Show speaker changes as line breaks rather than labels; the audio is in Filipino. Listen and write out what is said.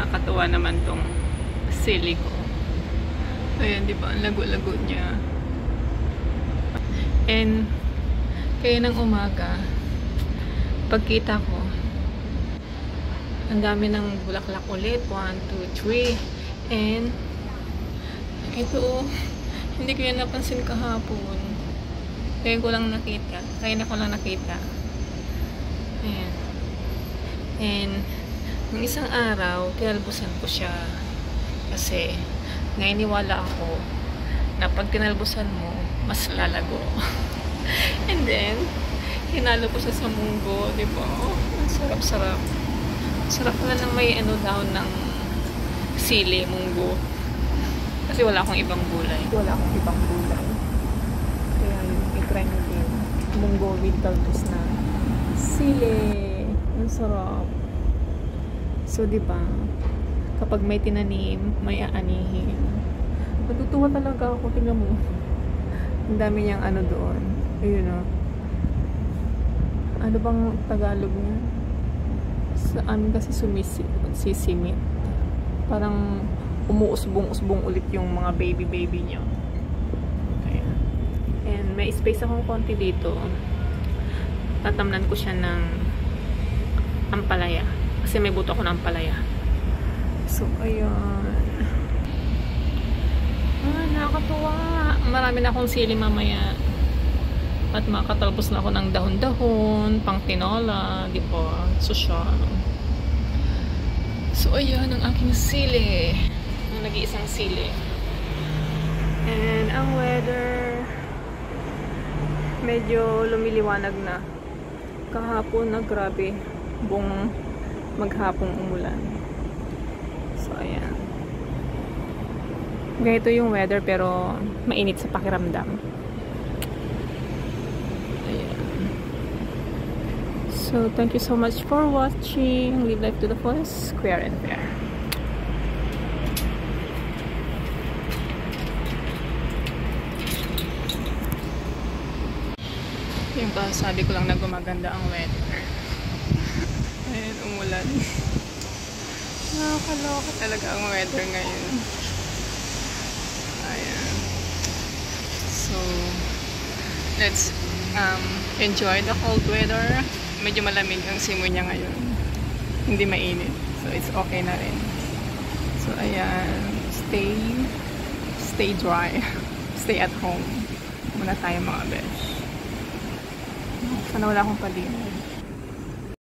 nakakatuwa naman tong sili ko. Ayan, di ba? Ang lago-lago niya. And, kaya ng umaga, pagkita ko, ang dami ng bulaklak ulit. 1, 2, 3. And, ito, hindi ko yan napansin kahapon. Kaya ko lang nakita. Ayan. And, ng isang araw, tinalbusan ko siya. Kasi, nainiwala ako na pag tinalbusan mo, mas lalago. And then, hinalo ko siya sa munggo, di ba? Ang sarap-sarap. Sarap na lang may daon ng sili, munggo. Kasi wala akong ibang gulay. Kaya, i-try nyo din. Munggo with talbos na sili. Ang sarap. So, di ba? Kapag may tinanim, may aanihin. Natutuwa talaga ako. Tingnan mo. Ang dami niyang doon. Ayun o. Ano bang Tagalog niya? Sa amin kasi sisimit. Parang umuusbong-usbong ulit yung mga baby niya. Ayan. And may space akong konti dito. Tatamnan ko siya ng ampalaya. Kasi may buto ako ng ampalaya. So, ayan. Nakakatuwa. Marami na akong sili mamaya. At makatalbos na ako ng dahon-dahon, pang tinola, di ba? Sosyal. So, ayan ang aking sili. Ang nag-iisang sili. And ang weather, medyo lumiliwanag na. Kahapon na grabe. Buong maghapong umulan. So, ayan. Ganito yung weather pero mainit sa pakiramdam. Ayan. So, thank you so much for watching. Live life to the fullest, square and fair. Yung ba, sabi ko lang na gumaganda ang weather. Ayan, umulan. Nakakaloka talaga ang weather ngayon. Ayan. So, let's enjoy the cold weather. Medyo malamig ang simoy niya ngayon. Hindi mainit. So, it's okay na rin. So, ayan. Stay dry. Stay at home. Muna tayo mga besh. Sana wala akong palimod.